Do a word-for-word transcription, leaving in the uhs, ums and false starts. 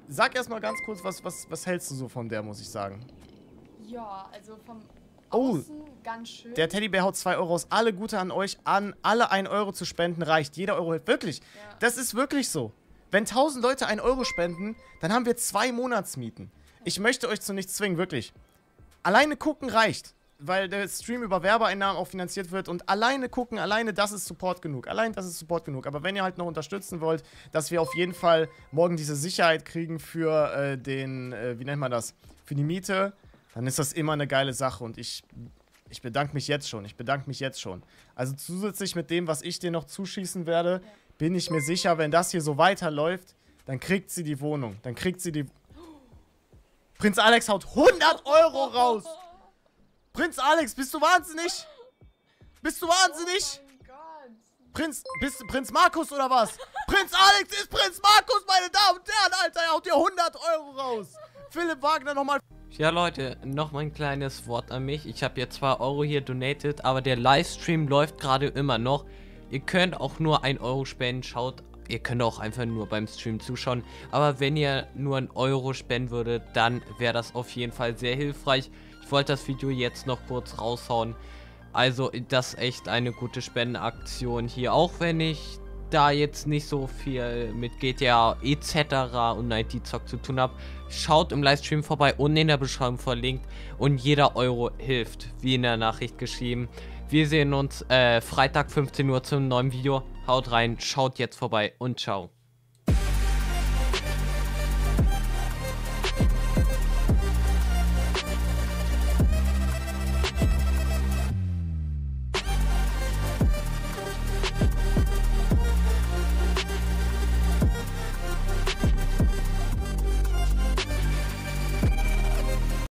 sag erstmal ganz kurz, was, was, was hältst du so von der, muss ich sagen? Ja, also vom Oh, Außen ganz schön. Der Teddybär haut zwei Euro raus. Alle Gute an euch, an alle ein Euro zu spenden reicht. Jeder Euro hilft. Wirklich, Ja. das ist wirklich so. Wenn tausend Leute ein Euro spenden, dann haben wir zwei Monatsmieten. Ich möchte euch zu nichts zwingen, wirklich. Alleine gucken reicht, weil der Stream über Werbeeinnahmen auch finanziert wird. Und alleine gucken, alleine das ist Support genug. Allein das ist Support genug. Aber wenn ihr halt noch unterstützen wollt, dass wir auf jeden Fall morgen diese Sicherheit kriegen für äh, den, äh, wie nennt man das, für die Miete, dann ist das immer eine geile Sache. Und ich, ich bedanke mich jetzt schon. Ich bedanke mich jetzt schon. Also zusätzlich mit dem, was ich dir noch zuschießen werde, ja, bin ich mir sicher, wenn das hier so weiterläuft, dann kriegt sie die Wohnung. Dann kriegt sie die... Prinz Alex haut hundert Euro raus. Prinz Alex, bist du wahnsinnig? Bist du wahnsinnig? Oh mein Gott. Prinz, bist du Prinz Markus oder was? Prinz Alex ist Prinz Markus, meine Damen und Herren, Alter. Er haut dir hundert Euro raus. Philipp Wagner nochmal... Ja Leute, noch mal ein kleines Wort an mich. Ich habe hier zwei Euro hier donated, aber der Livestream läuft gerade immer noch. Ihr könnt auch nur ein Euro spenden, schaut, ihr könnt auch einfach nur beim Stream zuschauen. Aber wenn ihr nur ein Euro spenden würdet, dann wäre das auf jeden Fall sehr hilfreich. Ich wollte das Video jetzt noch kurz raushauen. Also das ist echt eine gute Spendenaktion hier, auch wenn ich da jetzt nicht so viel mit G T A et cetera und I T-Zock zu tun habe. Schaut im Livestream vorbei, unten in der Beschreibung verlinkt und jeder Euro hilft, wie in der Nachricht geschrieben. Wir sehen uns äh, Freitag fünfzehn Uhr zum neuen Video. Haut rein, schaut jetzt vorbei und ciao.